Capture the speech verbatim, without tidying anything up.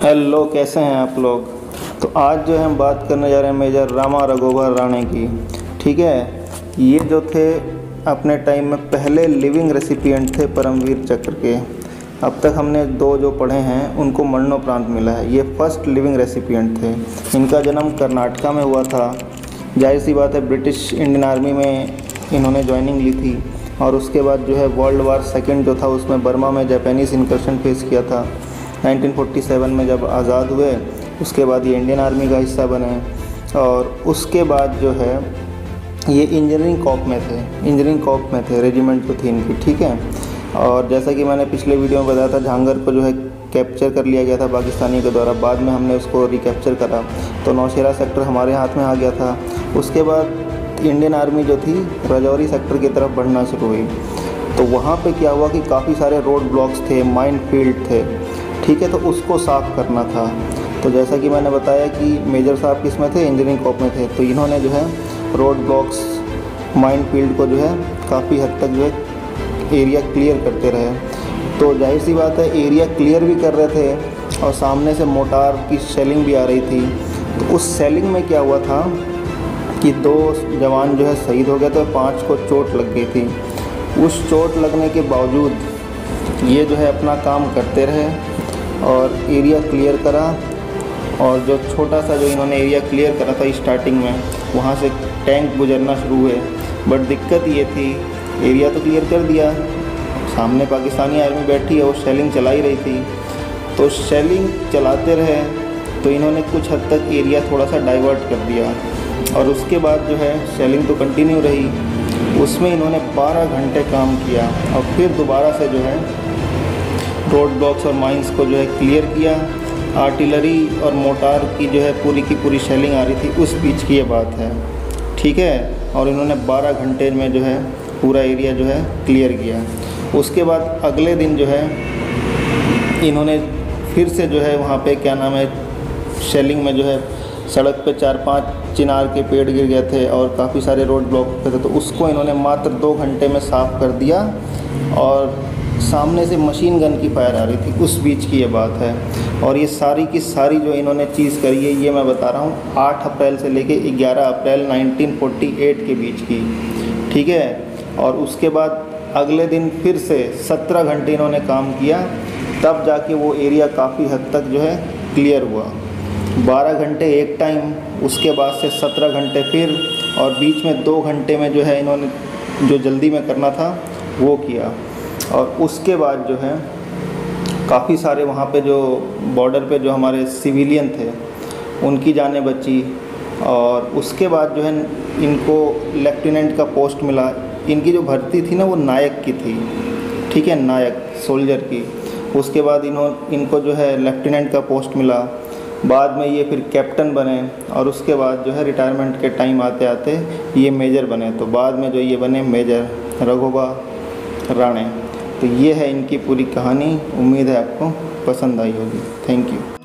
Hello, कैसे हैं आप लोग। तो आज जो है हम बात करने जा रहे हैं मेजर रामा राघोबा राणे की। ठीक है, ये जो थे अपने टाइम में पहले लिविंग रेसिपिएंट थे परमवीर चक्र के। अब तक हमने दो जो पढ़े हैं उनको मरणोपरांत मिला है, ये फर्स्ट लिविंग रेसिपिएंट थे। इनका जन्म कर्नाटका में हुआ था। जाहिर सी बात है, ब्रिटिश इंडियन आर्मी में इन्होंने ज्वाइनिंग ली थी और उसके बाद जो है वर्ल्ड वार सेकेंड जो था उसमें बर्मा में जापानीज़ इनकर्शन फेस किया था। नाइनटीन फोर्टी सेवन में जब आज़ाद हुए उसके बाद ये इंडियन आर्मी का हिस्सा बने और उसके बाद जो है ये इंजीनियरिंग कॉर्प में थे इंजीनियरिंग कॉर्प में थे रेजिमेंट जो थी इनकी। ठीक है, और जैसा कि मैंने पिछले वीडियो में बताया था, झांगर को जो है कैप्चर कर लिया गया था पाकिस्तानियों के द्वारा। बाद में हमने उसको रिकैप्चर करा तो नौशेरा सेक्टर हमारे हाथ में आ गया था। उसके बाद इंडियन आर्मी जो थी राजौरी सेक्टर की तरफ बढ़ना शुरू हुई। तो वहाँ पे क्या हुआ कि काफ़ी सारे रोड ब्लॉक्स थे, माइन फील्ड थे। ठीक है, तो उसको साफ़ करना था। तो जैसा कि मैंने बताया कि मेजर साहब किस में थे, इंजीनियरिंग कॉर्प में थे। तो इन्होंने जो है रोड ब्लॉक्स, माइन फील्ड को जो है काफ़ी हद तक जो है एरिया क्लियर करते रहे। तो जाहिर सी बात है, एरिया क्लियर भी कर रहे थे और सामने से मोटार की शेलिंग भी आ रही थी। तो उस शेलिंग में क्या हुआ था कि दो जवान जो है शहीद हो गए थे, पाँच को चोट लग गई थी। उस चोट लगने के बावजूद ये जो है अपना काम करते रहे और एरिया क्लियर करा। और जो छोटा सा जो इन्होंने एरिया क्लियर करा था स्टार्टिंग में, वहाँ से टैंक गुजरना शुरू हुए। बट दिक्कत ये थी, एरिया तो क्लियर कर दिया, सामने पाकिस्तानी आर्मी बैठी है, वो शेलिंग चला ही रही थी। तो शेलिंग चलाते रहे तो इन्होंने कुछ हद तक एरिया थोड़ा सा डाइवर्ट कर दिया और उसके बाद जो है शेलिंग तो कंटिन्यू रही। उसमें इन्होंने बारह घंटे काम किया और फिर दोबारा से जो है रोड ब्लॉक्स और माइंस को जो है क्लियर किया। आर्टिलरी और मोटार की जो है पूरी की पूरी शेलिंग आ रही थी, उस बीच की ये बात है। ठीक है, और इन्होंने बारह घंटे में जो है पूरा एरिया जो है क्लियर किया। उसके बाद अगले दिन जो है इन्होंने फिर से जो है वहाँ पे क्या नाम है, शेलिंग में जो है सड़क पे चार पांच चिनार के पेड़ गिर गए थे और काफ़ी सारे रोड ब्लॉक पे थे। तो उसको इन्होंने मात्र दो घंटे में साफ़ कर दिया और सामने से मशीन गन की फायर आ रही थी, उस बीच की ये बात है। और ये सारी की सारी जो इन्होंने चीज़ करी है, ये मैं बता रहा हूँ आठ अप्रैल से लेके ग्यारह अप्रैल नाइनटीन फोर्टी एट के बीच की। ठीक है, और उसके बाद अगले दिन फिर से सत्रह घंटे इन्होंने काम किया, तब जाके वो एरिया काफ़ी हद तक जो है क्लियर हुआ। बारह घंटे एक टाइम, उसके बाद से सत्रह घंटे फिर, और बीच में दो घंटे में जो है इन्होंने जो जल्दी में करना था वो किया। और उसके बाद जो है काफ़ी सारे वहाँ पे जो बॉर्डर पे जो हमारे सिविलियन थे उनकी जानें बची। और उसके बाद जो है इनको लेफ्टिनेंट का पोस्ट मिला। इनकी जो भर्ती थी ना वो नायक की थी। ठीक है, नायक सोल्जर की। उसके बाद इन्हों इनको जो है लेफ्टिनेंट का पोस्ट मिला। बाद में ये फिर कैप्टन बने और उसके बाद जो है रिटायरमेंट के टाइम आते आते ये मेजर बने। तो बाद में जो ये बने मेजर राघोबा राणे। तो ये है इनकी पूरी कहानी। उम्मीद है आपको पसंद आई होगी। Thank you.